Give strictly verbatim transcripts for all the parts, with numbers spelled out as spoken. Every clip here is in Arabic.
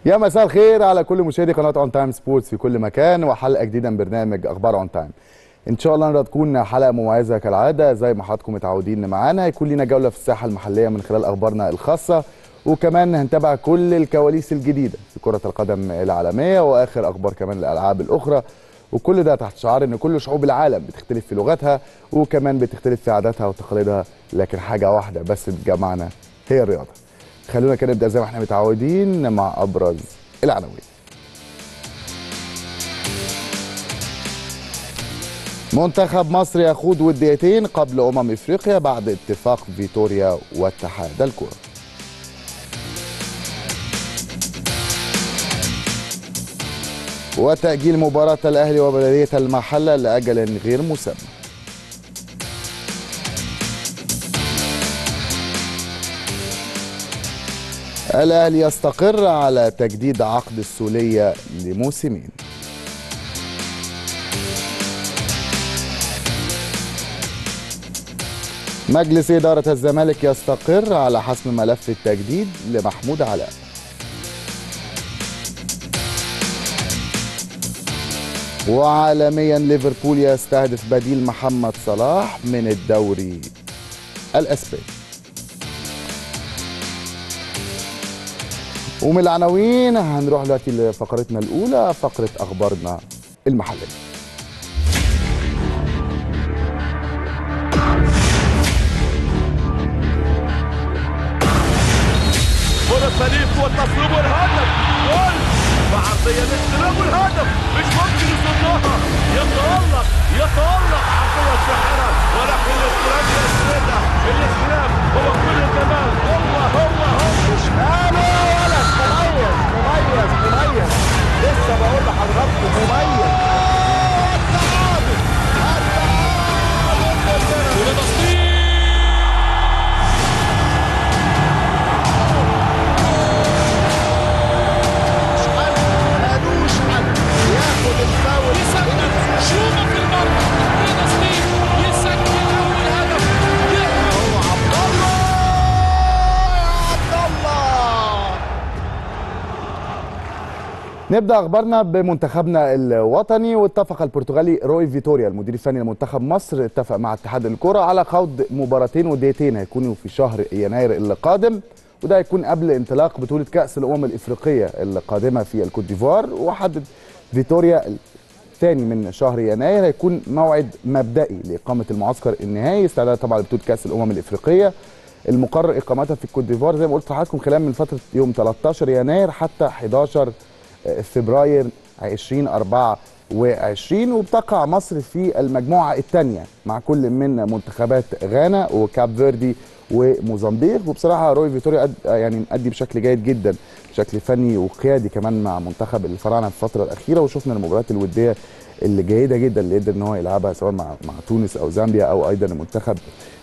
يا مساء الخير على كل مشاهدي قناه اون تايم سبورتس في كل مكان، وحلقه جديده من برنامج اخبار اون تايم. ان شاء الله النهارده تكون حلقه مميزه كالعاده زي ما حضراتكم متعودين معانا. هيكون لنا جوله في الساحه المحليه من خلال اخبارنا الخاصه، وكمان هنتابع كل الكواليس الجديده في كره القدم العالميه واخر اخبار كمان الالعاب الاخرى، وكل ده تحت شعار ان كل شعوب العالم بتختلف في لغتها وكمان بتختلف في عاداتها وتقاليدها، لكن حاجه واحده بس بتجمعنا هي الرياضه. خلونا كده نبدا زي ما احنا متعودين مع ابرز العناوين. منتخب مصر يخوض وديتين قبل امم افريقيا بعد اتفاق فيتوريا واتحاد الكره. وتأجيل مباراة الأهلي وبلدية المحلة لأجل غير مسمى. الأهلي يستقر على تجديد عقد السولية لموسمين. مجلس إدارة الزمالك يستقر على حسم ملف التجديد لمحمود علاء. وعالميا ليفربول يستهدف بديل محمد صلاح من الدوري الاسباني. ومن العناوين هنروح دلوقتي لفقرتنا الاولى، فقره اخبارنا المحليه. فرص ليف والتصويب والهدف، جول وعرضيه للاستلام والهدف، مش ممكن يصدها، يتألق يتألق عقوة الساحرة، ولكن الاستلام يسندها، الاستلام هو كل الجمال، هو هو هو مش ماله ولا مميز مميز مميز، لسه بقول لحضراتكم مميز. التعادل التعادل وتصديق ياخد الفاول يسجل شومه في المرمى وتصديق يسجل اول هدف. هو عبد الله يا عبد الله. نبدا اخبارنا بمنتخبنا الوطني. واتفق البرتغالي روي فيتوريا المدير الفني لمنتخب مصر اتفق مع اتحاد الكره على خوض مباراتين وديتين هيكونوا في شهر يناير القادم، وده هيكون قبل انطلاق بطوله كاس الامم الافريقيه القادمه في الكوت ديفوار. وحدد فيتوريا الثاني من شهر يناير هيكون موعد مبدئي لاقامه المعسكر النهائي استعدادا طبعا لبطوله كاس الامم الافريقيه المقرر اقامتها في الكوت ديفوار زي ما قلت لحضراتكم خلال من فتره يوم ثلاثة عشر يناير حتى أحد عشر فبراير ألفين وأربعة وعشرين. وبتقع مصر في المجموعه الثانيه مع كل من منتخبات غانا وكاب فيردي وموزمبيق. وبصراحه روي فيتوريا يعني مأدي بشكل جيد جدا، بشكل فني وقيادي كمان مع منتخب الفراعنه في الفتره الاخيره، وشفنا المباريات الوديه اللي جيده جدا اللي قدر ان هو يلعبها سواء مع مع تونس او زامبيا او ايضا المنتخب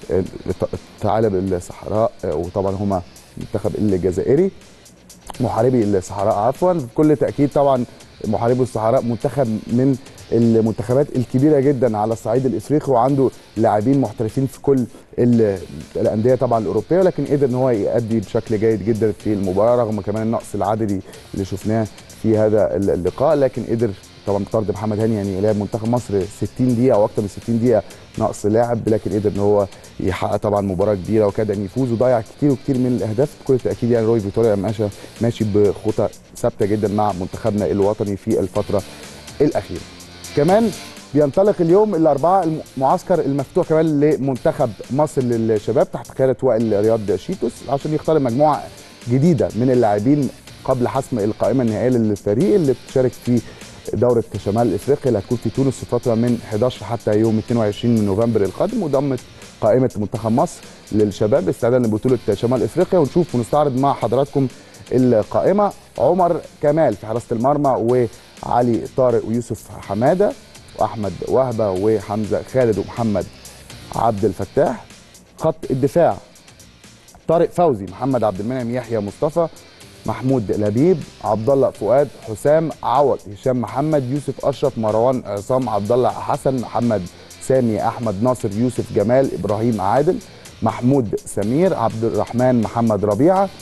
ثعالب الصحراء، وطبعا هما المنتخب الجزائري محاربي الصحراء عفوا. بكل تاكيد طبعا محاربي الصحراء منتخب من المنتخبات الكبيره جدا على الصعيد الافريقي، وعنده لاعبين محترفين في كل الانديه طبعا الاوروبيه، لكن قدر ان هو يؤدي بشكل جيد جدا في المباراه رغم كمان النقص العددي اللي شفناه في هذا اللقاء. لكن قدر طبعا بطرد محمد هاني يعني لعب منتخب مصر ستين دقيقه او اكثر من ستين دقيقه نقص لاعب، لكن قدر ان هو يحقق طبعا مباراه كبيره وكاد ان يفوز وضيع كتير وكتير من الاهداف. بكل تاكيد يعني روي فيتوريا ماشي ماشي بخطى ثابته جدا مع منتخبنا الوطني في الفتره الاخيره. كمان بينطلق اليوم الاربعاء المعسكر المفتوح كمان لمنتخب مصر للشباب تحت قياده وائل رياض شيتوس عشان يختار مجموعه جديده من اللاعبين قبل حسم القائمه النهائيه للفريق اللي بتشارك في دوره شمال افريقيا اللي هتكون في تونس في فتره من أحد عشر حتى يوم اثنين وعشرين من نوفمبر القادم. وضمت قائمه منتخب مصر للشباب استعدادا لبطوله شمال افريقيا. ونشوف ونستعرض مع حضراتكم القائمه. عمر كمال في حراسه المرمى، وعلي طارق ويوسف حماده واحمد وهبه وحمزه خالد ومحمد عبد الفتاح. خط الدفاع طارق فوزي، محمد عبد المنعم، يحيى مصطفى، محمود لبيب، عبد الله فؤاد، حسام عوض، هشام محمد، يوسف اشرف، مروان عصام، عبد الله حسن، محمد سامي، احمد ناصر، يوسف جمال، ابراهيم عادل، محمود سمير، عبد الرحمن محمد ربيعه،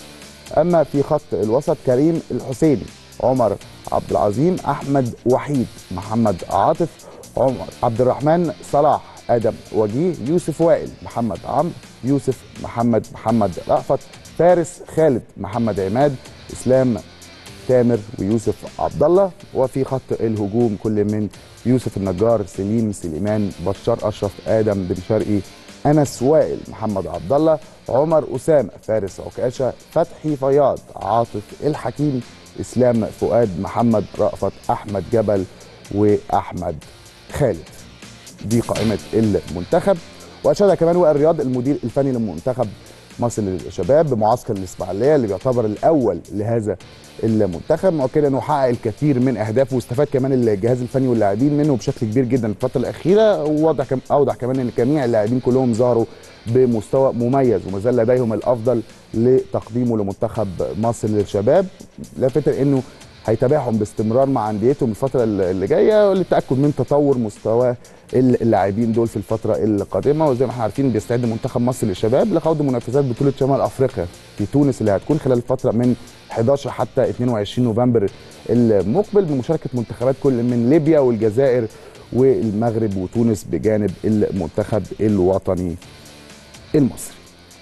اما في خط الوسط كريم الحسيني، عمر عبد العظيم، احمد وحيد، محمد عاطف، عمر عبد الرحمن صلاح، ادم وجيه، يوسف وائل، محمد عمرو، يوسف محمد، محمد رأفت، فارس خالد، محمد عماد، اسلام تامر، ويوسف عبد الله. وفي خط الهجوم كل من يوسف النجار، سليم سليمان، بشار اشرف، ادم بن شرقي، انس وائل، محمد عبد الله، عمر اسامه، فارس عكاشه، فتحي فياض، عاطف الحكيم، اسلام فؤاد، محمد رأفت، احمد جبل، واحمد خالد. دي قائمه المنتخب. واشاد كمان وائل رياض المدير الفني لمنتخب مصر للشباب بمعسكر الاسماعيليه اللي بيعتبر الاول لهذا المنتخب، مؤكدا انه حقق الكثير من اهدافه، واستفاد كمان الجهاز الفني واللاعبين منه بشكل كبير جدا الفتره الاخيره. ووضح كم اوضح كمان ان جميع اللاعبين كلهم ظهروا بمستوى مميز وما زال لديهم الافضل لتقديمه لمنتخب مصر للشباب، لافتا انه هيتابعهم باستمرار مع انديتهم الفتره اللي جايه للتاكد من تطور مستوى اللاعبين دول في الفتره القادمه. وزي ما احنا عارفين بيستعد منتخب مصر للشباب لخوض منافسات بطوله شمال افريقيا في تونس اللي هتكون خلال الفتره من حداشر حتى اتنين وعشرين نوفمبر المقبل، بمشاركه منتخبات كل من ليبيا والجزائر والمغرب وتونس بجانب المنتخب الوطني المصري.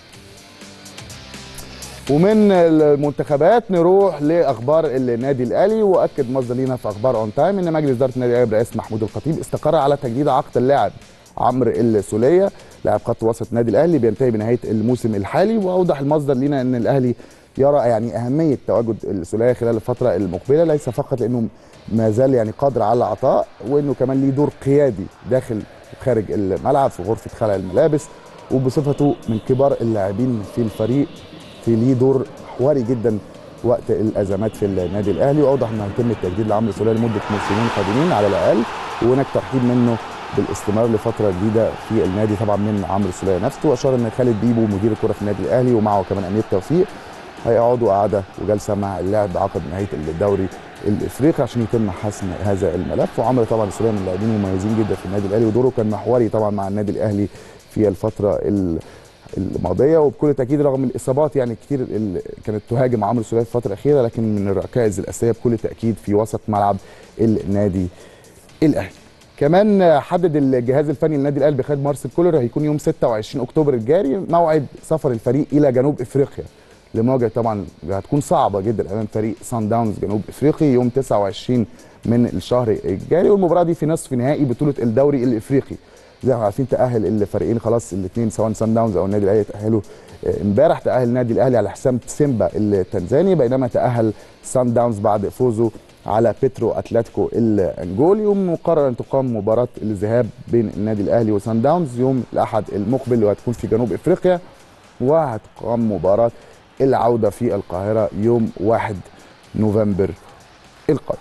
ومن المنتخبات نروح لاخبار النادي الاهلي. واكد مصدر لينا في اخبار اون تايم ان مجلس اداره النادي الاهلي برئاسه محمود الخطيب استقر على تجديد عقد اللاعب عمرو السوليه لاعب خط وسط النادي الاهلي بينتهي بنهايه الموسم الحالي. واوضح المصدر لينا ان الاهلي يرى يعني اهميه تواجد السوليه خلال الفتره المقبله، ليس فقط لانه ما زال يعني قادر على العطاء، وانه كمان ليه دور قيادي داخل وخارج الملعب في غرفه خلع الملابس، وبصفته من كبار اللاعبين في الفريق في ليه دور محوري جدا وقت الازمات في النادي الاهلي. واوضح انه هيتم التجديد لعمرو السوليه لمده موسمين قادمين على الاقل، وهناك ترحيب منه بالاستمرار لفتره جديده في النادي طبعا من عمرو السوليه نفسه. واشار ان خالد بيبو مدير الكره في النادي الاهلي ومعه كمان امير توفيق هيقعدوا قعده وجلسه مع اللاعب عقب نهايه الدوري الافريقي عشان يتم حسم هذا الملف. وعمرو طبعا السوليه من اللاعبين المميزين جدا في النادي الاهلي ودوره كان محوري طبعا مع النادي الاهلي في الفتره الماضيه، وبكل تاكيد رغم الاصابات يعني كتير اللي كانت تهاجم عمرو السوليه في الفتره الاخيره، لكن من الركائز الاساسيه بكل تاكيد في وسط ملعب النادي الاهلي. كمان حدد الجهاز الفني للنادي الاهلي بقياده مارسيل كولر هيكون يوم ستة وعشرين اكتوبر الجاري موعد سفر الفريق الى جنوب افريقيا لمواجهه طبعا هتكون صعبه جدا امام فريق سان داونز جنوب افريقي يوم تسعة وعشرين من الشهر الجاري. والمباراه دي في نصف نهائي بطوله الدوري الافريقي. زي ما عارفين تاهل الفريقين خلاص الاثنين سواء سان داونز او النادي الاهلي تاهلوا امبارح. تاهل النادي الاهلي على حساب سيمبا التنزاني، بينما تاهل سان داونز بعد فوزه على بيترو اتلتيكو الانجولي. ومقرر ان تقام مباراه الذهاب بين النادي الاهلي وسان داونز يوم الاحد المقبل وهتكون في جنوب افريقيا، وهتقام مباراه العوده في القاهره يوم واحد نوفمبر القادم.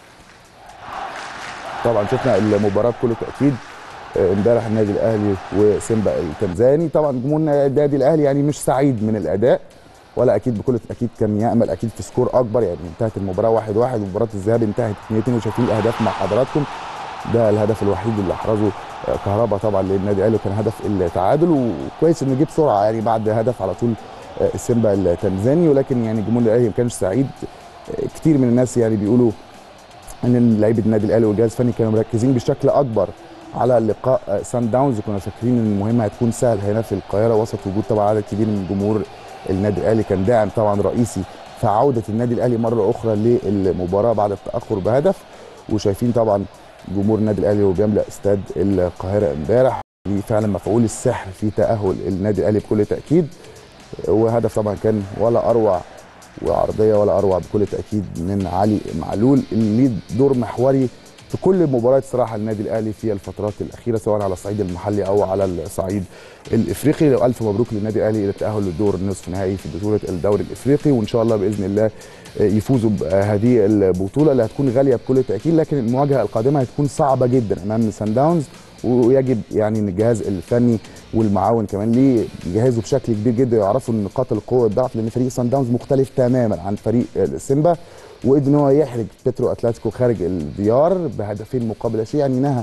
طبعا شفنا المباراه بكل تاكيد امبارح النادي الاهلي وسيمبا التنزاني. طبعا جمهور النادي الاهلي يعني مش سعيد من الاداء، ولا اكيد بكل تاكيد كان يامل اكيد في سكور اكبر. يعني انتهت المباراه واحد واحد ومباراه الذهاب انتهت اتنين اتنين وشايفين الاهداف مع حضراتكم. ده الهدف الوحيد اللي احرزه كهربا طبعا للنادي الاهلي وكان هدف التعادل، وكويس انه جه بسرعه يعني بعد هدف على طول سيمبا التنزاني. ولكن يعني جمهور الاهلي ما كانش سعيد. كتير من الناس يعني بيقولوا ان لعيبه النادي الاهلي والجهاز الفني كانوا مركزين بشكل اكبر على لقاء سان داونز، وكنا فاكرين ان المهمه هتكون سهل هنا في القاهره وسط وجود طبعا عدد كبير من جمهور النادي الاهلي كان داعم طبعا رئيسي في عوده النادي الاهلي مره اخرى للمباراه بعد التاخر بهدف. وشايفين طبعا جمهور النادي الاهلي وهو بيملا استاد القاهره امبارح فعلا مفعول السحر في تاهل النادي الاهلي بكل تاكيد. وهدف طبعا كان ولا اروع وعرضيه ولا اروع بكل تاكيد من علي معلول اللي ليه دور محوري في كل مباريات صراحه النادي الاهلي في الفترات الاخيره سواء على الصعيد المحلي او على الصعيد الافريقي. والف مبروك للنادي الاهلي الى التاهل للدور النصف نهائي في بطوله الدوري الافريقي، وان شاء الله باذن الله يفوزوا بهذه البطوله اللي هتكون غاليه بكل تاكيد، لكن المواجهه القادمه هتكون صعبه جدا امام سان داونز. ويجب يعني ان الجهاز الفني والمعاون كمان ليه يجهزوا بشكل كبير جدا يعرفوا نقاط القوه والضعف، لان فريق سان داونز مختلف تماما عن فريق سيمبا، وقدر ان هو يحرج بيترو اتلتيكو خارج الديار بهدفين مقابل شيء. يعني نهى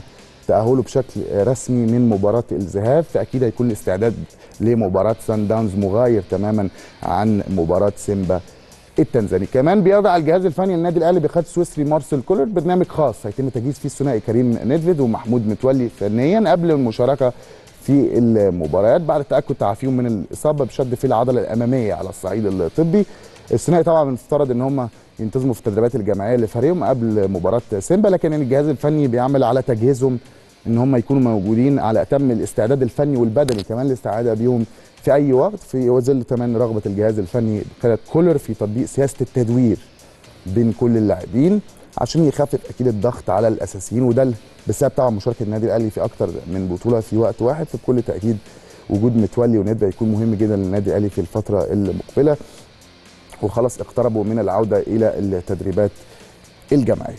تاهله بشكل رسمي من مباراه الذهاب، فاكيد هيكون الاستعداد لمباراه سان داونز مغاير تماما عن مباراه سيمبا التنزاني. كمان بيضع الجهاز الفني للنادي الاهلي بقياده السويسري مارسيل كولر برنامج خاص هيتم تجهيز فيه الثنائي كريم نيدفيد ومحمود متولي فنيا قبل المشاركه في المباريات بعد تاكد تعافيهم من الاصابه بشد في العضله الاماميه على الصعيد الطبي. الثنائي طبعا المفترض ان هم ينتظموا في التدريبات الجماعيه لفريقهم قبل مباراه سيمبا، لكن الجهاز الفني بيعمل على تجهيزهم ان هم يكونوا موجودين على اتم الاستعداد الفني والبدني كمان للاستعاده بيهم في اي وقت، في ظل كمان رغبه الجهاز الفني بقياده كولر في تطبيق سياسه التدوير بين كل اللاعبين عشان يخفف اكيد الضغط على الاساسيين، وده بسبب طبعا مشاركه النادي الاهلي في اكتر من بطوله في وقت واحد. فبكل تاكيد وجود متولي وندى هيكون مهم جدا للنادي الاهلي في الفتره المقبله، وخلاص اقتربوا من العوده الى التدريبات الجماعيه.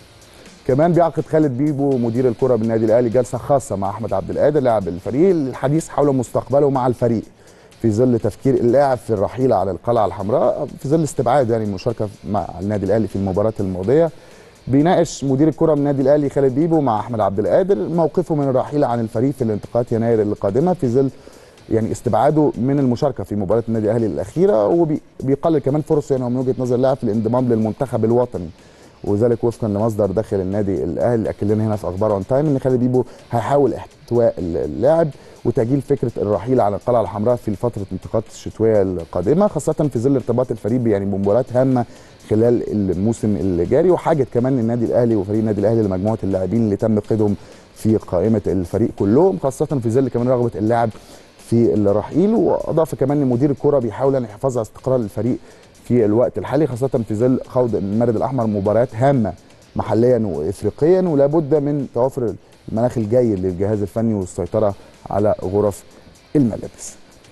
كمان بيعقد خالد بيبو مدير الكره بالنادي الاهلي جلسه خاصه مع احمد عبد القادر لاعب الفريق للحديث حول مستقبله مع الفريق في ظل تفكير اللاعب في الرحيل على القلعه الحمراء في ظل استبعاد يعني المشاركه مع النادي الاهلي في المباراه الماضيه. بيناقش مدير الكره من النادي الاهلي خالد بيبو مع احمد عبد القادر موقفه من الرحيل عن الفريق في الانتقالات يناير القادمه في ظل يعني استبعاده من المشاركه في مباراه النادي الاهلي الاخيره، وبيقلل كمان فرصه يعني من وجهه نظر اللاعب في الانضمام للمنتخب الوطني، وذلك وفقا لمصدر داخل النادي الاهلي اكد لنا هنا في اخبار اون تايم ان خالد بيبو هيحاول احتواء اللاعب وتاجيل فكره الرحيل على القلعه الحمراء في فتره الانتقالات الشتويه القادمه، خاصه في ظل ارتباط الفريق يعني بمباريات هامه خلال الموسم الجاري، وحاجه كمان النادي الاهلي وفريق النادي الاهلي لمجموعه اللاعبين اللي تم قيدهم في قائمه الفريق كلهم، خاصه في ظل كمان رغبه اللاعب في الرحيل. واضاف كمان ان مدير الكره بيحاول ان يحافظ على استقرار الفريق في الوقت الحالي، خاصه في ظل خوض المارد الاحمر مباريات هامه محليا وافريقيا، ولا بد من توافر المناخ الجيد للجهاز الفني والسيطره على غرف الملابس.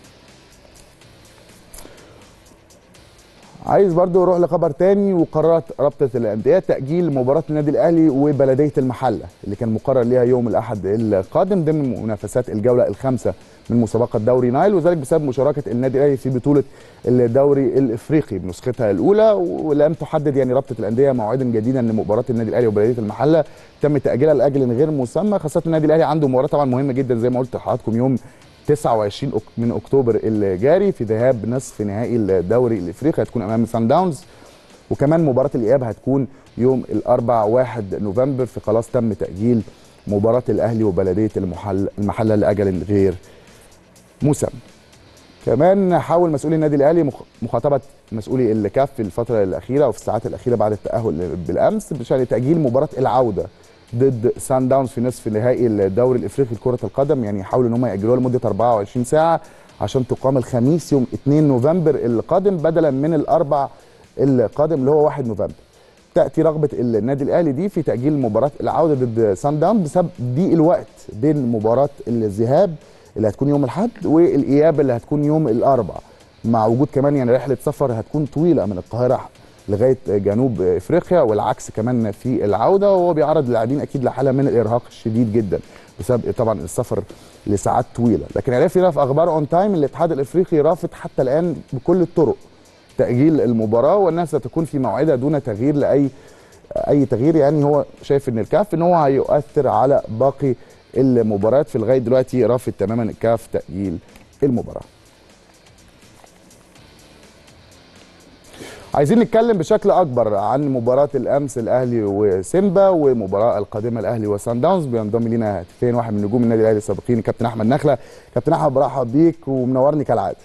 عايز برضو اروح لخبر تاني، وقررت رابطه الانديه تاجيل مباراه النادي الاهلي وبلديه المحله اللي كان مقرر ليها يوم الاحد القادم ضمن منافسات الجوله الخامسه من مسابقه دوري نايل، وذلك بسبب مشاركه النادي الاهلي في بطوله الدوري الافريقي بنسختها الاولى، ولم تحدد يعني رابطه الانديه موعدا جديدا لمباراه النادي الاهلي وبلديه المحله، تم تاجيلها لاجل غير مسمى، خاصه النادي الاهلي عنده مباراه طبعا مهمه جدا زي ما قلت لحضراتكم يوم تسعة وعشرين من اكتوبر الجاري في ذهاب نصف نهائي الدوري الافريقي هتكون امام سان داونز، وكمان مباراه الاياب هتكون يوم الاربعاء واحد نوفمبر، فخلاص تم تاجيل مباراه الاهلي وبلديه المحل المحله لاجل غير مسمى. كمان حاول مسؤولي النادي الاهلي مخاطبه مسؤولي الكاف في الفتره الاخيره او في الساعات الاخيره بعد التاهل بالامس بشان تاجيل مباراه العوده ضد سان داونز في نصف نهائي الدوري الافريقي لكره القدم، يعني يحاولوا ان هم ياجلوها لمده أربعة وعشرين ساعه عشان تقام الخميس يوم اثنين نوفمبر القادم بدلا من الاربع القادم اللي هو واحد نوفمبر. تاتي رغبه النادي الاهلي دي في تاجيل مباراه العوده ضد سان داونز بسبب ضيق الوقت بين مباراه الذهاب اللي هتكون يوم الاحد والاياب اللي هتكون يوم الاربعاء، مع وجود كمان يعني رحله سفر هتكون طويله من القاهره لغايه جنوب افريقيا والعكس كمان في العوده، وهو بيعرض اللاعبين اكيد لحاله من الارهاق الشديد جدا بسبب طبعا السفر لساعات طويله. لكن عرفنا في اخبار اون تايم الاتحاد الافريقي رافض حتى الان بكل الطرق تاجيل المباراه، والناس ستكون في موعدها دون تغيير لاي اي تغيير، يعني هو شايف ان الكاف ان هو هيؤثر على باقي المباريات، في لغايه دلوقتي رافض تماما الكاف تاجيل المباراه. عايزين نتكلم بشكل اكبر عن مباراه الامس الاهلي وسيمبا والمباراه القادمه الاهلي وسان داونز. بينضم لينا هاتفين واحد من نجوم النادي الاهلي السابقين كابتن احمد نخله. كابتن احمد برحب بيك ومنورني كالعاده.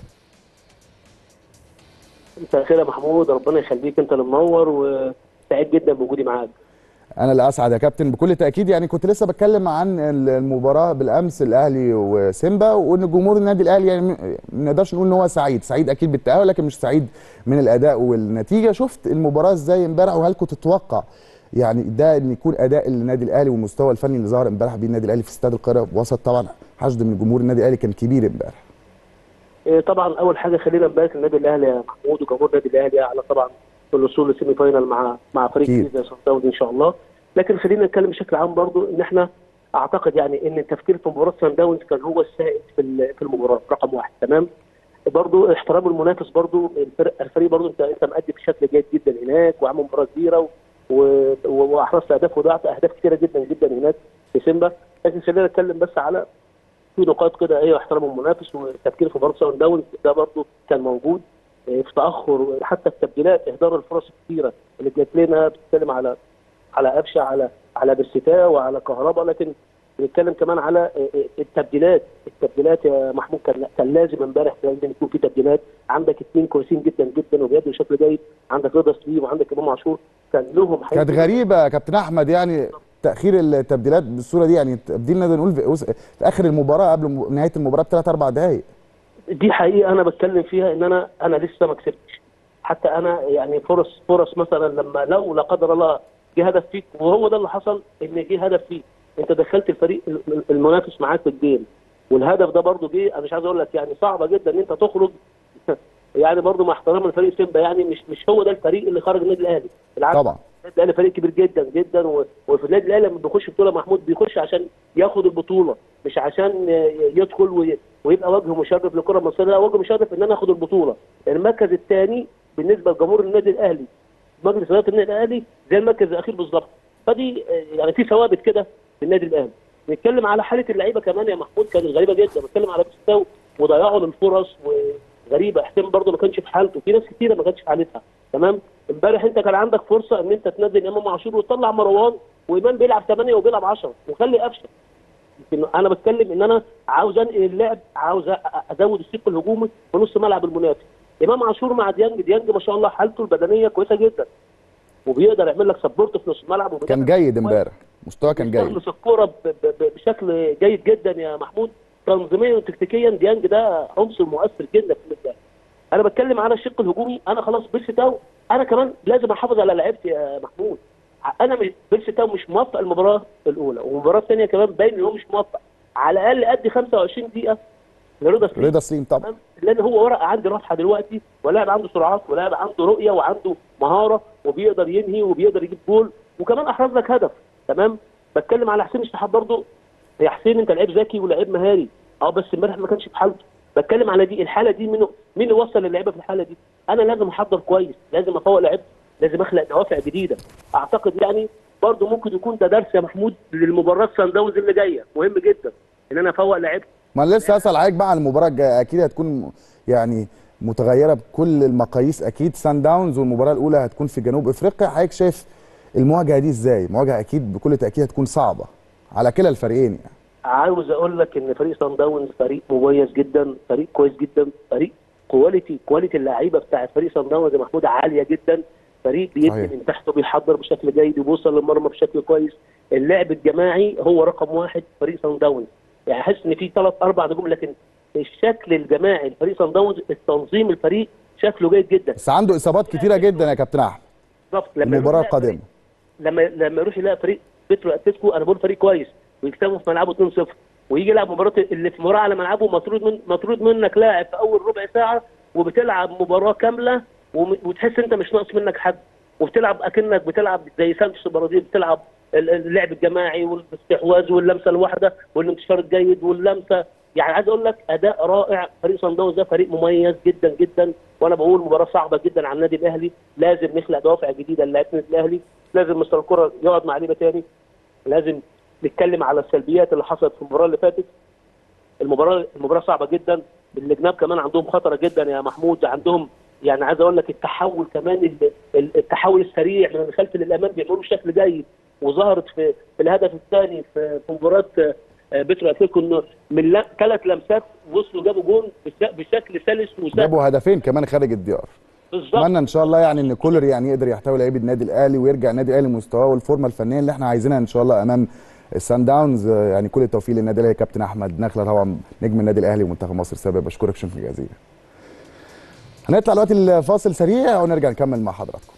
مساء الخير يا محمود، ربنا يخليك، انت اللي منور وسعيد جدا بوجودي معاك. انا اللي اسعد يا كابتن بكل تاكيد. يعني كنت لسه بتكلم عن المباراه بالامس الاهلي وسيمبا، وان جمهور النادي الاهلي يعني ما نقدرش نقول ان هو سعيد، سعيد اكيد بالتاهل لكن مش سعيد من الاداء والنتيجه. شفت المباراه ازاي امبارح، وهل كنت تتوقع يعني ده ان يكون اداء النادي الاهلي والمستوى الفني اللي ظهر امبارح بيه النادي الاهلي في استاد القاهره وسط طبعا حشد من جمهور النادي الاهلي كان كبير امبارح؟ طبعا اول حاجه خلينا نبارك النادي الاهلي يا محمود وجمهور النادي الاهلي على طبعا الوصول للسيمي فاينال مع مع فريق جديد زي سان داونز ان شاء الله. لكن خلينا نتكلم بشكل عام برضو ان احنا اعتقد يعني ان التفكير في مباراه سان داونز كان هو السائد في في المباراه رقم واحد. تمام، برضو احترام المنافس، برضو الفريق الفريق برضو انت انت مأدي بشكل جيد جدا هناك وعامل مباراه كبيره واحرزت اهداف وضيعت اهداف كثيره جدا جدا هناك في سيمبا. لكن خلينا نتكلم بس على في نقاط كده هي احترام المنافس والتفكير في مباراه سان داونز ده برضه كان موجود في تاخر، حتى التبديلات اهدار الفرص الكثيره اللي جات لنا. بتتكلم على على قفشه، على على برسيتا وعلى كهرباء، لكن بنتكلم كمان على التبديلات. التبديلات يا محمود كان كان لازم امبارح لازم يكون في تبديلات. عندك اثنين كويسين جدا جدا وبيأدوا بشكل جيد، عندك رضا سليم وعندك امام عاشور، كان لهم كانت غريبه يا كابتن احمد يعني تاخير التبديلات بالصوره دي، يعني تبديل نقدر نقول في, في اخر المباراه قبل نهايه المباراه بثلاث اربع دقائق. دي حقيقه انا بتكلم فيها ان انا انا لسه ما كسبتش. حتى انا يعني فرص فرص مثلا لما لو لا قدر الله جه هدف فيك، وهو ده اللي حصل ان جه هدف فيك، انت دخلت الفريق المنافس معاك في الجيم والهدف ده برضه جه. انا مش عايز اقول لك يعني صعبه جدا ان انت تخرج يعني برضه مع احترام لفريق سيمبا، يعني مش مش هو ده الفريق اللي خرج النادي الاهلي بالعكس. طبعا النادي الاهلي فريق كبير جدا جدا، وفي النادي الاهلي لما بيخش بطوله محمود بيخش عشان ياخد البطوله، مش عشان يدخل ويبقى وجه مشرف للكره المصريه. لا، وجه مشرف ان انا اخد البطوله. المركز الثاني بالنسبه لجمهور النادي الاهلي مجلس اداره النادي الاهلي زي المركز الاخير بالظبط. فدي يعني في ثوابت كده في النادي الاهلي. نتكلم على حاله اللعيبه كمان يا محمود كانت غريبه جدا. بتكلم على بيستاو وضيعوا للفرص وغريبه. حسين برضه ما كانش في حالته، في ناس كثيره ما كانتش في حالتها. تمام. امبارح انت كان عندك فرصه ان انت تنزل امام عاشور وتطلع مروان، وامام بيلعب ثمانيه وبيلعب عشرة وخلي قفشه. انا بتكلم ان انا عاوز انقل اللعب، عاوز ازود الثقل الهجومي في نص ملعب المنافس. امام عاشور مع ديانج، ديانج ما شاء الله حالته البدنيه كويسه جدا وبيقدر يعمل لك سبورت في نص الملعب. كان جيد امبارح، مستواه كان جيد، بيخلص الكوره بشكل جيد جدا يا محمود. تنظيميا وتكتيكيا ديانج ده عنصر مؤثر جدا في المبدا. انا بتكلم على الشق الهجومي. انا خلاص بيرسي تاو انا كمان لازم احافظ على لعيبتي يا محمود. انا مش بيرسي تاو مش موفق المباراه الاولى، والمباراه الثانيه كمان باين ان هو مش موفق. على الاقل ادي خمسة وعشرين دقيقه لرضا سليم. رضا سليم طبعا، لان هو ورقه عندي راحه دلوقتي، ولاعب عنده سرعات، ولاعب عنده رؤيه وعنده مهاره وبيقدر ينهي وبيقدر يجيب جول وكمان احرز لك هدف. تمام. بتكلم على حسين الشحات برضه. يا حسين انت لعيب ذكي ولاعيب مهاري، اه بس امبارح ما كانش في حالته. بتكلم على دي الحاله دي، مين مين اللي وصل اللعيبه في الحاله دي؟ انا لازم احضر كويس، لازم افوق لعيبتي، لازم اخلق دوافع جديده. اعتقد يعني برضه ممكن يكون ده درس يا محمود للمباراه سان داونز اللي جايه، مهم جدا ان انا افوق لعيبتي. ما انا لسه هسال عليك بقى على المباراه الجايه، اكيد هتكون يعني متغيره بكل المقاييس. اكيد سان داونز والمباراه الاولى هتكون في جنوب افريقيا. حضرتك شايف المواجهه دي ازاي؟ مواجهه اكيد بكل تاكيد هتكون صعبه على كلا الفريقين. يعني عاوز اقول لك ان فريق سان داونز فريق مميز جدا، فريق كويس جدا، فريق كواليتي كواليتي اللعيبه بتاعت فريق سان داونز يا محمود عاليه جدا. فريق بيبني من تحته، بيحضر بشكل جيد، وبيوصل للمرمى بشكل كويس. اللعب الجماعي هو رقم واحد فريق سان داونز. يعني احس ان في ثلاث اربع نجوم، لكن الشكل الجماعي لفريق سان داونز، التنظيم الفريق شكله جيد جدا. بس عنده اصابات كتيره جدا يا كابتن احمد. بالظبط. المباراه القادمه لما لما يروح يلاقي فريق بيترو اتلتيكو، انا بقول فريق كويس، ويكسبوا في ملعبه اتنين صفر، ويجي يلعب مباراه اللي في مباراه على ملعبه مطرود من مطرود منك لاعب في اول ربع ساعه، وبتلعب مباراه كامله وتحس انت مش ناقص منك حد، وبتلعب اكنك بتلعب زي سانتوس البرازيل، بتلعب اللعب الجماعي والاستحواذ واللمسه الواحده والانتشار الجيد واللمسه. يعني عايز اقول لك اداء رائع. فريق صن داونز ده فريق مميز جدا جدا، وانا بقول مباراه صعبه جدا على النادي الاهلي. لازم نخلق دوافع جديده للاعيبه النادي الاهلي، لازم مستر الكره يقعد مع لعيبه تاني، لازم نتكلم على السلبيات اللي حصلت في المباراه اللي فاتت. المباراه المباراه صعبه جدا، الجناب كمان عندهم خطره جدا يا محمود، عندهم يعني عايز اقول لك التحول كمان، التحول السريع من الخلف للامام بيعملوا بشكل جيد، وظهرت في, في الهدف الثاني في, في مباراه بيترو اتلتيكو انه من ثلاث لمسات وصلوا جابوا جون بشكل سلس وسهل، جابوا هدفين كمان خارج الديار. بالظبط. اتمنى ان شاء الله يعني ان كولر يعني يقدر يحتوي لعيبه النادي الاهلي ويرجع النادي الاهلي لمستواه والفورمه الفنيه اللي احنا عايزينها ان شاء الله امام السان داونز. يعني كل التوفيق للنادي الاهلي. كابتن احمد نخله طبعا نجم النادي الاهلي ومنتخب مصر السابق، بشكرك شكرا جزيلا. هنطلع دلوقتي الفاصل سريع ونرجع نكمل مع حضراتكم.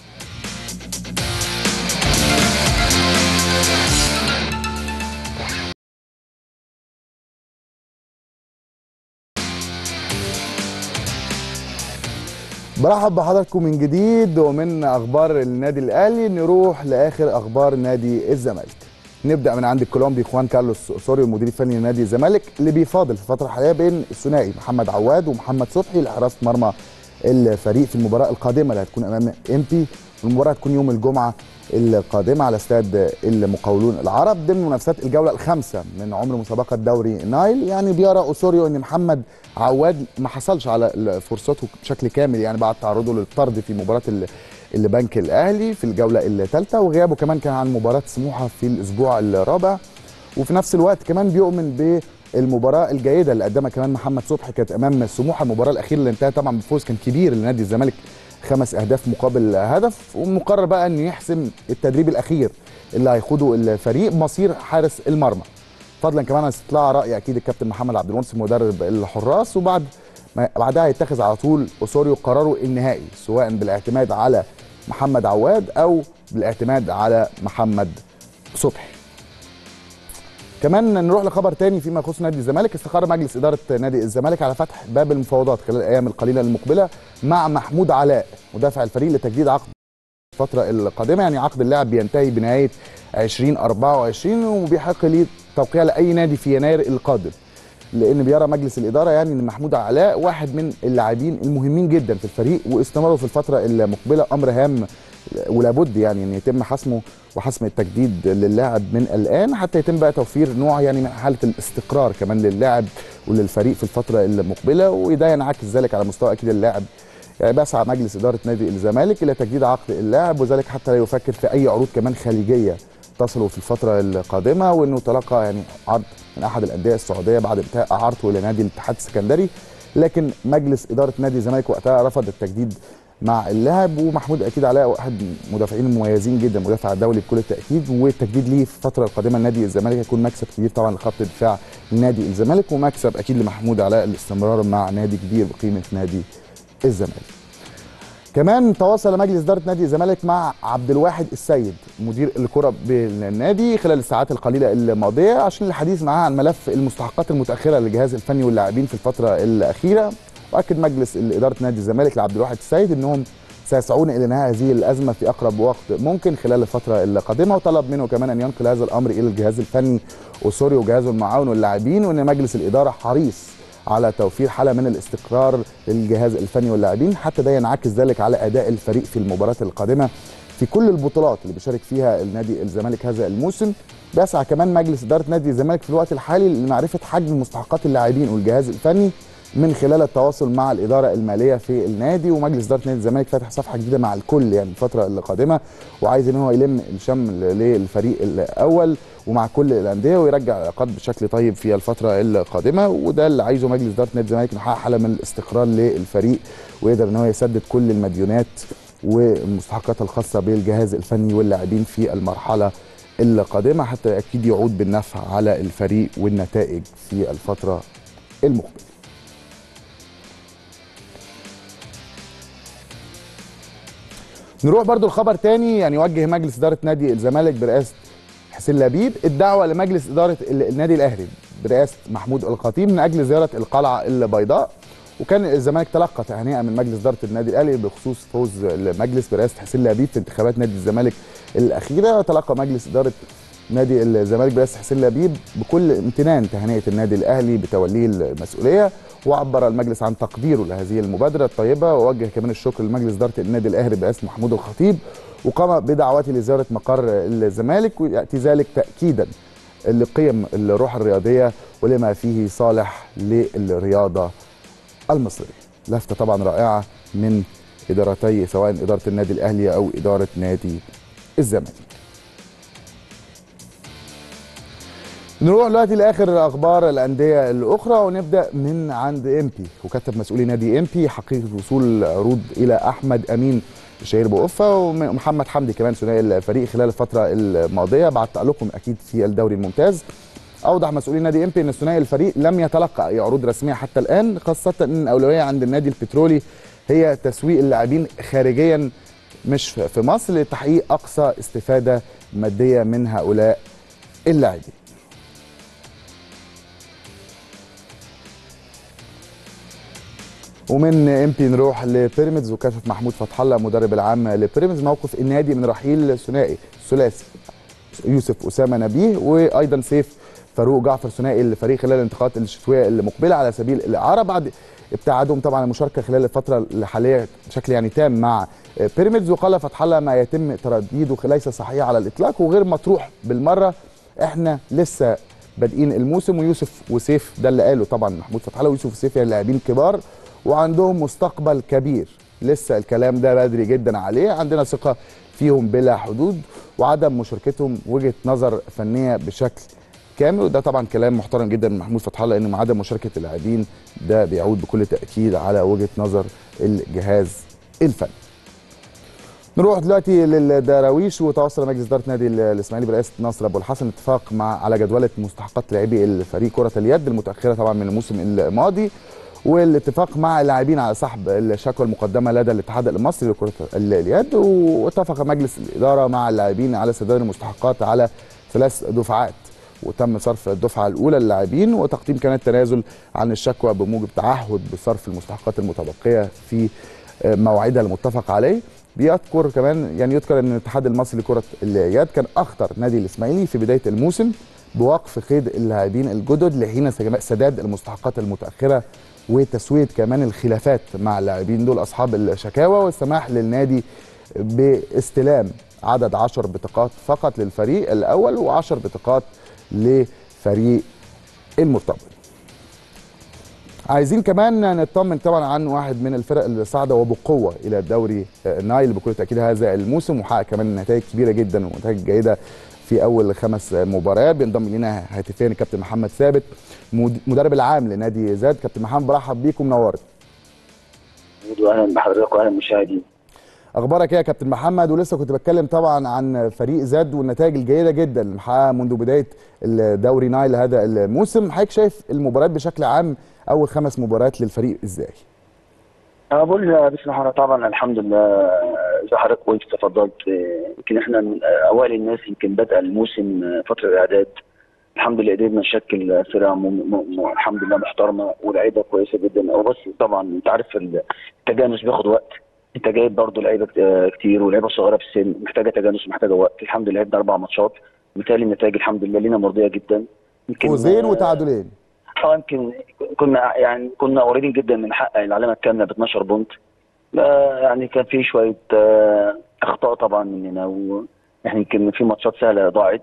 برحب بحضراتكم من جديد ومن اخبار النادي الاهلي نروح لاخر اخبار نادي الزمالك. نبدا من عند الكولومبي خوان كارلوس اوسوريو المدير الفني لنادي الزمالك اللي بيفاضل في الفتره الحاليه بين الثنائي محمد عواد ومحمد صبحي لحراسه مرمى الفريق في المباراه القادمه اللي هتكون امام امبي، والمباراه هتكون يوم الجمعه القادمه على استاد المقاولون العرب ضمن منافسات الجوله الخامسه من عمر مسابقه دوري نايل. يعني بيرى اوسوريو ان محمد عواد ما حصلش على فرصته بشكل كامل يعني بعد تعرضه للطرد في مباراه البنك الاهلي في الجوله الثالثه، وغيابه كمان كان عن مباراه سموحه في الاسبوع الرابع. وفي نفس الوقت كمان بيؤمن بالمباراه الجيده اللي قدمها كمان محمد صبحي كانت امام سموحه، المباراه الاخيره اللي انتهت طبعا بفوز كان كبير لنادي الزمالك خمس اهداف مقابل هدف، ومقرر بقى انه يحسم التدريب الاخير اللي هيخوضه الفريق مصير حارس المرمى، فضلا كمان عن استطلاع راي اكيد الكابتن محمد عبد المنصف مدرب الحراس. وبعد بعدها هيتخذ على طول اوسوريو قراره النهائي سواء بالاعتماد على محمد عواد او بالاعتماد على محمد صبحي. كمان نروح لخبر تاني فيما يخص نادي الزمالك. استقر مجلس اداره نادي الزمالك على فتح باب المفاوضات خلال الايام القليله المقبله مع محمود علاء مدافع الفريق لتجديد عقد الفتره القادمه. يعني عقد اللاعب بينتهي بنهايه ألفين وأربعة وعشرين وبيحق ليه توقيع لاي نادي في يناير القادم، لان بيرى مجلس الاداره يعني ان محمود علاء واحد من اللاعبين المهمين جدا في الفريق، واستمراره في الفتره المقبله امر هام ولابد يعني ان يتم حسمه وحسم التجديد للاعب من الان حتى يتم بقى توفير نوع يعني من حاله الاستقرار كمان للاعب وللفريق في الفتره المقبله، وده ينعكس ذلك على مستوى اكيد اللاعب. يعني بيسعى مجلس اداره نادي الزمالك الى تجديد عقد اللاعب، وذلك حتى لا يفكر في اي عروض كمان خليجيه تصله في الفتره القادمه، وانه تلقى يعني عرض من احد الانديه السعوديه بعد انتهاء اعارته لنادي الاتحاد السكندري، لكن مجلس اداره نادي الزمالك وقتها رفض التجديد مع اللاعب. ومحمود اكيد علاء واحد من المدافعين المميزين جدا، مدافع دولي بكل التاكيد، والتجديد ليه في الفتره القادمه لنادي الزمالك هيكون مكسب كبير طبعا لخط دفاع نادي الزمالك، ومكسب اكيد لمحمود علاء الاستمرار مع نادي كبير بقيمه نادي الزمالك. كمان تواصل مجلس اداره نادي الزمالك مع عبد الواحد السيد مدير الكره بالنادي خلال الساعات القليله الماضيه عشان الحديث معاه عن ملف المستحقات المتاخره للجهاز الفني واللاعبين في الفتره الاخيره. واكد مجلس اداره نادي الزمالك لعبد الواحد السيد انهم سيسعون الى انهاء هذه الازمه في اقرب وقت ممكن خلال الفتره القادمه، وطلب منه كمان ان ينقل هذا الامر الى الجهاز الفني اوسوريو وجهازه المعاون واللاعبين، وان مجلس الاداره حريص على توفير حاله من الاستقرار للجهاز الفني واللاعبين حتى ده ينعكس ذلك على اداء الفريق في المباراه القادمه في كل البطولات اللي بيشارك فيها النادي الزمالك هذا الموسم. بيسعى كمان مجلس اداره نادي الزمالك في الوقت الحالي لمعرفه حجم مستحقات اللاعبين والجهاز الفني من خلال التواصل مع الاداره الماليه في النادي، ومجلس اداره نادي الزمالك فاتح صفحه جديده مع الكل يعني الفتره القادمه، وعايز ان هو يلم الشمل للفريق الاول ومع كل الانديه ويرجع العلاقات بشكل طيب في الفتره القادمه، وده اللي عايزه مجلس اداره نادي الزمالك انه يحقق حاله من الاستقرار للفريق ويقدر ان هو يسدد كل المديونات والمستحقات الخاصه بالجهاز الفني واللاعبين في المرحله القادمه حتى اكيد يعود بالنفع على الفريق والنتائج في الفتره المقبله. نروح برضو لخبر تاني. يعني يوجه مجلس اداره نادي الزمالك برئاسه حسين لبيب الدعوه لمجلس اداره النادي الاهلي برئاسه محمود الخطيب من اجل زياره القلعه البيضاء. وكان الزمالك تلقى تهنئه من مجلس اداره النادي الاهلي بخصوص فوز المجلس برئاسه حسين لبيب في انتخابات نادي الزمالك الاخيره. تلقى مجلس اداره نادي الزمالك برئاسه حسين لبيب بكل امتنان تهنئه النادي الاهلي بتوليه المسؤوليه، وعبر المجلس عن تقديره لهذه المبادره الطيبه، ووجه كمان الشكر لمجلس اداره النادي الاهلي برئاسه محمود الخطيب، وقام بدعوته لزياره مقر الزمالك، وياتي ذلك تاكيدا لقيم الروح الرياضيه ولما فيه صالح للرياضه المصريه. لفته طبعا رائعه من ادارتي سواء اداره النادي الاهلي او اداره نادي الزمالك. نروح دلوقتي لاخر اخبار الانديه الاخرى ونبدا من عند امبي. وكتب مسؤولي نادي امبي حقيقه وصول عروض الى احمد امين شهير بوقفه ومحمد حمدي كمان ثنائي الفريق خلال الفتره الماضيه بعد تالقهم اكيد في الدوري الممتاز. اوضح مسؤولي نادي امبي ان ثنائي الفريق لم يتلقى اي عروض رسميه حتى الان، خاصه ان الاولويه عند النادي البترولي هي تسويق اللاعبين خارجيا مش في مصر لتحقيق اقصى استفاده ماديه من هؤلاء اللاعبين. ومن امبي نروح لبيراميدز. وكشف محمود فتح الله مدرب العام لبيراميدز موقف النادي من رحيل ثنائي ثلاثي يوسف اسامه نبيه وايضا سيف فاروق جعفر ثنائي الفريق خلال الانتقالات الشتويه المقبله على سبيل الاعاره بعد ابتعادهم طبعا المشاركه خلال الفتره الحاليه بشكل يعني تام مع بيراميدز. وقال فتح الله ما يتم ترديده ليس صحيح على الاطلاق وغير مطروح بالمره، احنا لسه بادئين الموسم، ويوسف وسيف ده اللي قاله طبعا محمود فتح الله، ويوسف وسيف يعني لاعبين كبار وعندهم مستقبل كبير، لسه الكلام ده بدري جدا عليه، عندنا ثقه فيهم بلا حدود وعدم مشاركتهم وجهه نظر فنيه بشكل كامل. وده طبعا كلام محترم جدا من محمود فتح الله، لان عدم مشاركه اللاعبين ده بيعود بكل تاكيد على وجهه نظر الجهاز الفني. نروح دلوقتي للدراويش. وتوصل مجلس اداره نادي الاسماعيلي برئاسه ناصر ابو الحسن اتفاق مع على جدوله مستحقات لاعبي الفريق كره اليد المتاخره طبعا من الموسم الماضي، والاتفاق مع اللاعبين على سحب الشكوى المقدمه لدى الاتحاد المصري لكره اليد. واتفق مجلس الاداره مع اللاعبين على سداد المستحقات على ثلاث دفعات، وتم صرف الدفعه الاولى للاعبين وتقديم كمان التنازل عن الشكوى بموجب تعهد بصرف المستحقات المتبقيه في موعدها المتفق عليه. بيذكر كمان يعني يذكر ان الاتحاد المصري لكره اليد كان اخطر نادي الاسماعيلي في بدايه الموسم بوقف قيد اللاعبين الجدد لحين سداد المستحقات المتاخره وتسويه كمان الخلافات مع اللاعبين دول اصحاب الشكاوى، والسماح للنادي باستلام عدد عشر بطاقات فقط للفريق الاول وعشر بطاقات لفريق المرتبط. عايزين كمان نطمن طبعا عن واحد من الفرق اللي صعده وبقوه الى الدوري نايل بكل تاكيد هذا الموسم، وحقق كمان نتائج كبيره جدا ونتائج جيده في اول خمس مباريات. بينضم لنا هاتفيا الكابتن محمد ثابت مدرب العام لنادي زاد. كابتن محمد برحب بيكم، منورت. اهلا بحضرتك واهلا بالمشاهدين. اخبارك ايه يا كابتن محمد؟ ولسه كنت بتكلم طبعا عن فريق زاد والنتائج الجيده جدا اللي محققها منذ بدايه الدوري نايل هذا الموسم. حضرتك شايف المباريات بشكل عام اول خمس مباريات للفريق ازاي؟ انا بقول بسم الله طبعا الحمد لله زي حضرتك قلت تفضلت، يمكن احنا من اوائل الناس يمكن بدا الموسم فتره الاعداد الحمد لله قدرنا نشكل فرقه م... م... الحمد لله محترمه ولاعيبه كويسه جدا. او بس طبعا انت عارف التجانس بياخد وقت، انت جايب برضه لعيبه كتير ولعيبه صغيره في السن محتاجه تجانس ومحتاجه وقت. الحمد لله لعبنا اربع ماتشات بالتالي النتائج الحمد لله لينا مرضيه جدا، يمكن فوزين وتعادلين. اه يمكن كنا يعني كنا قريبين جدا من حق العلامه الكامله ب اتناشر بونت، يعني كان في شويه اخطاء طبعا مننا، واحنا يمكن في ماتشات سهله ضاعت.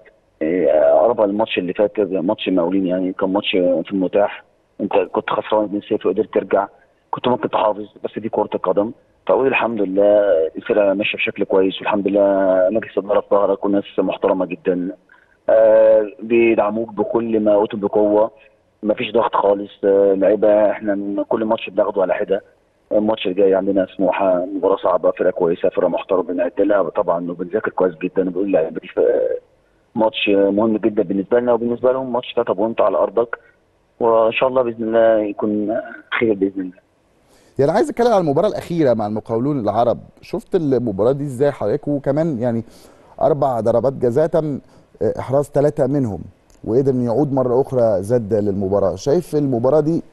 قربها الماتش اللي فات ماتش المقاولين يعني كان ماتش في المتاح، انت كنت خسران اتنين صفر وقدرت ترجع، كنت ممكن تحافظ بس دي كره القدم. فاقول الحمد لله الفرقه ماشيه بشكل كويس والحمد لله مجلس الاداره في ظهرك وناس محترمه جدا، آه بيدعموك بكل ما اوتوا بقوه، ما فيش ضغط خالص. آه لعيبه احنا كل ماتش بناخده على حده. الماتش الجاي عندنا سموحه مباراه صعبه، فرقه كويسه، فرقه محترمه بنعد لها طبعا وبنذاكر كويس جدا، وبنقول اللعيبه دي ماتش مهم جدا بالنسبه لنا وبالنسبه لهم، ماتش تلاتة بونت على ارضك وان شاء الله باذن الله يكون خير باذن الله. يعني عايز اتكلم عن المباراه الاخيره مع المقاولون العرب، شفت المباراه دي ازاي حضرتك؟ وكمان يعني اربع ضربات جزاء تم احراز ثلاثه منهم وقدر انه يعود مره اخرى زاد للمباراه، شايف المباراه دي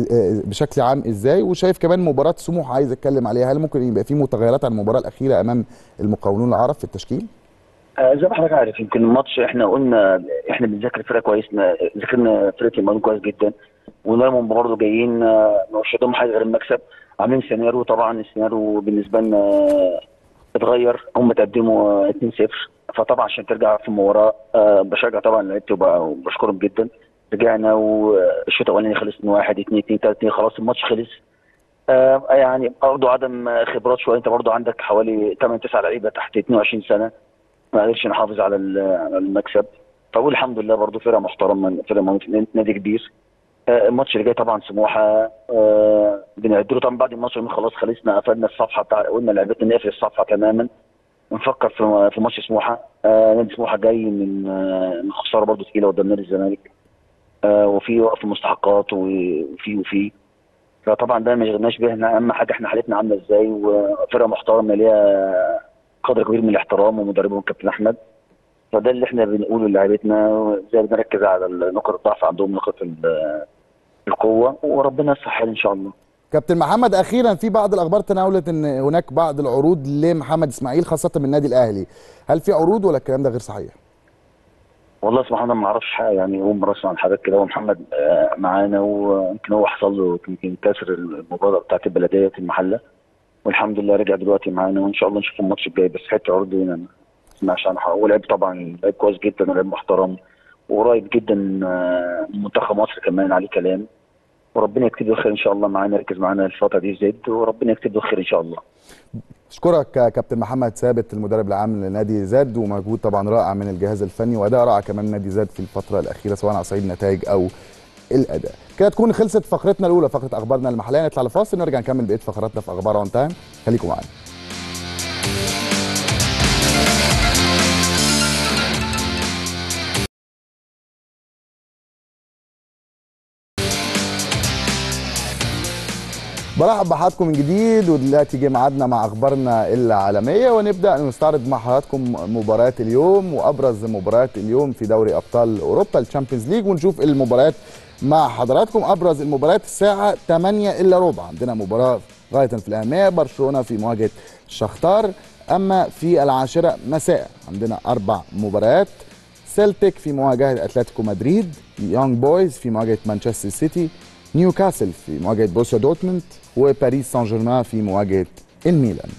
بشكل عام ازاي؟ وشايف كمان مباراه سموحه عايز اتكلم عليها، هل ممكن يبقى في متغيرات عن المباراه الاخيره امام المقاولون العرب في التشكيل؟ آه زي ما حضرتك عارف يمكن الماتش احنا قلنا احنا بنذاكر فرقه كويس، ذاكرنا فرقه المقاولون كويس جدا، ونرموا برضه جايين مش قدامهم حاجه غير المكسب، عاملين سيناريو. طبعا السيناريو بالنسبه لنا اتغير، هم تقدموا اتنين صفر، فطبعا عشان ترجع في المباراه أه بشجع طبعا لعيبتي وبشكرهم جدا. رجعنا والشوط الاولاني خلص من واحد اتنين اتنين تلاته اتنين، خلاص الماتش خلص. أه يعني برضه عدم خبرات شويه، انت برضه عندك حوالي تمانية تسعة لعيبه تحت اتنين وعشرين سنه، ما قدرش نحافظ على المكسب. فاقول الحمد لله برضه فرقه محترمه، فرقه نادي كبير. الماتش اللي جاي طبعا سموحه آه بنعد له طبعا بعد الماتش خلاص خلصنا قفلنا الصفحه بتاع قلنا لعبتنا نقفل الصفحه تماما، نفكر في في ماتش سموحه. آه نادي سموحه جاي من آه من خساره برضه ثقيله قدام نادي الزمالك، آه وفي وقف مستحقات وفي وفي فطبعا ده ما يشغلناش به، احنا اهم حاجه احنا حالتنا عامله ازاي، وفرقه محترمه ليها قدر كبير من الاحترام ومدربهم كابتن احمد. فده اللي احنا بنقوله لعيبتنا، ازاي بنركز على نقط الضعف عندهم، نقط القوه، وربنا يسهل ان شاء الله. كابتن محمد اخيرا في بعض الاخبار تناولت ان هناك بعض العروض لمحمد اسماعيل خاصه من النادي الاهلي، هل في عروض ولا الكلام ده غير صحيح؟ والله سبحان الله ما اعرفش حاجه، يعني اول مره اسمع عن حاجات كده. ومحمد آه، معانا، ويمكن هو حصل له يمكن كسر المباراه بتاعت البلديه في المحله، والحمد لله رجع دلوقتي معانا، وان شاء الله نشوف الماتش الجاي. بس حته عرض هنا ما سمعش عنها. هو لعيب طبعا لعيب كويس جدا ولعيب محترم وقريب جدا آه، من منتخب مصر كمان، عليه كلام. وربنا يكتب له الخير ان شاء الله معانا، يركز معانا الفتره دي زد، وربنا يكتب له الخير ان شاء الله. اشكرك كابتن محمد ثابت المدرب العام لنادي زد، ومجهود طبعا رائع من الجهاز الفني واداء رائع كمان من نادي زد في الفتره الاخيره سواء على صعيد النتائج او الاداء. كده تكون خلصت فقرتنا الاولى، فقره اخبارنا المحليه. نطلع لفاصل ونرجع نكمل بقيه فقراتنا في اخبار اون تايم. خليكم معانا. برحب بحضراتكم من جديد، ودلوقتي جه ميعادنا مع اخبارنا العالميه، ونبدا نستعرض مع حضراتكم مباريات اليوم وابرز مباريات اليوم في دوري ابطال اوروبا الشامبيونز ليج، ونشوف المباريات مع حضراتكم. ابرز المباريات الساعه ثمانية الا ربع عندنا مباراه غايه في الاهميه، برشلونه في مواجهه شختار. اما في العاشره مساء عندنا اربع مباريات، سيلتيك في مواجهه اتلتيكو مدريد، يونج بويز في مواجهه مانشستر سيتي، نيوكاسل في مواجهه بوروسيا دورتموند، وباريس سان جيرمان في مواجهه الميلان.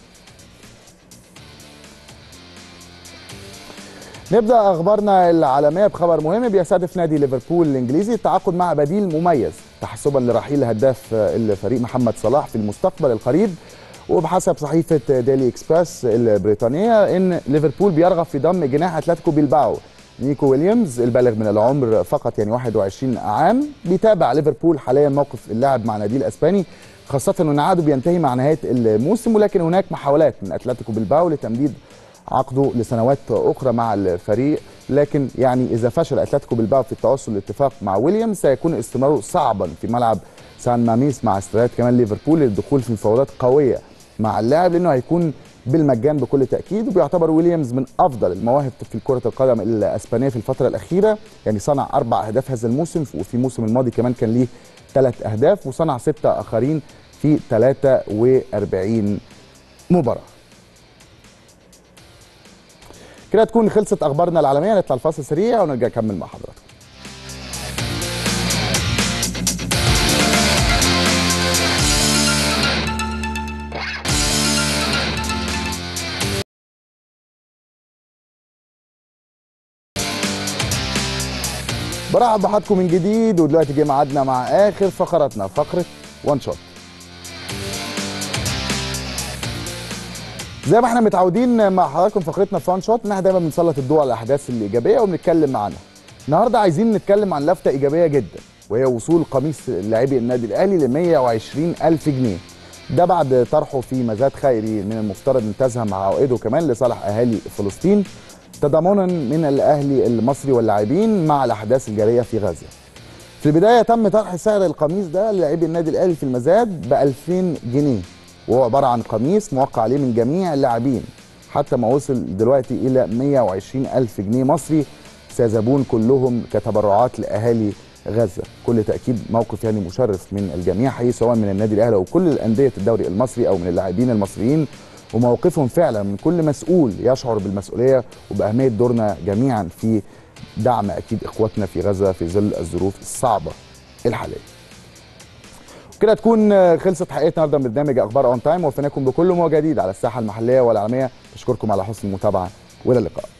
نبدا اخبارنا العالميه بخبر مهم بيستهدف نادي ليفربول الانجليزي التعاقد مع بديل مميز تحسبا لرحيل هداف الفريق محمد صلاح في المستقبل القريب. وبحسب صحيفه ديلي اكسبرس البريطانيه ان ليفربول بيرغب في ضم جناح اتلتيكو بيلباو نيكو ويليامز البالغ من العمر فقط يعني واحد وعشرين عام. بيتابع ليفربول حاليا موقف اللاعب مع ناديه الاسباني، خاصه ان عقده بينتهي مع نهايه الموسم، ولكن هناك محاولات من اتلتيكو بيلباو لتمديد عقده لسنوات اخرى مع الفريق. لكن يعني اذا فشل اتلتيكو بيلباو في التوصل لاتفاق مع ويليامز سيكون استمراره صعبا في ملعب سان ماميس مع استعداد كمان ليفربول للدخول في مفاوضات قويه مع اللاعب، لانه هيكون بالمجان بكل تاكيد. وبيعتبر ويليامز من افضل المواهب في كره القدم الاسبانيه في الفتره الاخيره، يعني صنع اربع اهداف هذا الموسم، وفي الموسم الماضي كمان كان ليه ثلاث اهداف، وصنع سته اخرين في ثلاثة وأربعين مباراه. كده تكون خلصت اخبارنا العالميه. نطلع الفاصل سريع ونرجع نكمل مع حضراتكم. برحب بحضراتكم من جديد، ودلوقتي جه ميعادنا مع اخر فقراتنا، فقره وان شوت. زي ما احنا متعودين مع حضراتكم فقرتنا في وان شوت ان احنا دايما بنسلط الضوء على الاحداث الايجابيه وبنتكلم عنها. النهارده عايزين نتكلم عن لفته ايجابيه جدا، وهي وصول قميص لاعبي النادي الاهلي ل مية وعشرين ألف جنيه. ده بعد طرحه في مزاد خيري من المفترض ان تسهم عوائده كمان لصالح اهالي فلسطين، تضامنا من الاهلي المصري واللاعبين مع الاحداث الجاريه في غزه. في البدايه تم طرح سعر القميص ده للاعبي النادي الاهلي في المزاد ب ألفين جنيه، وهو عباره عن قميص موقع عليه من جميع اللاعبين، حتى ما وصل دلوقتي الى مية وعشرين ألف جنيه مصري سيذهبون كلهم كتبرعات لاهالي غزه. كل تاكيد موقف يعني مشرف من الجميع حقيقي، سواء من النادي الاهلي او كل الانديه الدوري المصري او من اللاعبين المصريين، وموقفهم فعلا من كل مسؤول يشعر بالمسؤوليه وباهميه دورنا جميعا في دعم اكيد اخواتنا في غزه في ظل الظروف الصعبه الحاليه. كده تكون خلصت حلقتنا النهارده من برنامج اخبار اون تايم، ووفيناكم بكل ما هو جديد على الساحه المحليه والعالميه. بشكركم على حسن المتابعه والى اللقاء.